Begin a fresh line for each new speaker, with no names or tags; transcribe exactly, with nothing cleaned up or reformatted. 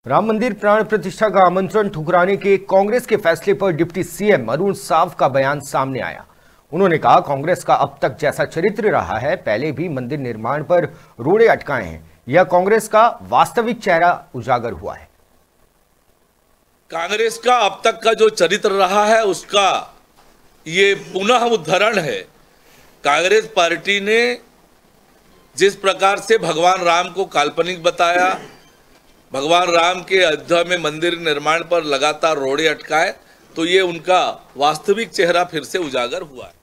राम मंदिर प्राण प्रतिष्ठा का आमंत्रण ठुकराने के कांग्रेस के फैसले पर डिप्टी सीएम अरुण साव का बयान सामने आया। उन्होंने कहा, कांग्रेस का अब तक जैसा चरित्र रहा है, पहले भी मंदिर निर्माण पर रोड़े अटकाए हैं। यह कांग्रेस का वास्तविक चेहरा उजागर हुआ है।
कांग्रेस का अब तक का जो चरित्र रहा है उसका ये पुनः उद्धरण है। कांग्रेस पार्टी ने जिस प्रकार से भगवान राम को काल्पनिक बताया, भगवान राम के अयोध्या में मंदिर निर्माण पर लगातार रोड़े अटकाए, तो ये उनका वास्तविक चेहरा फिर से उजागर हुआ है।